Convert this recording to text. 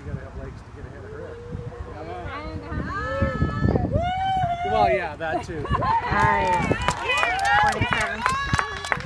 you got to have legs to get ahead of her. Well, yeah, that too. Nice. 27.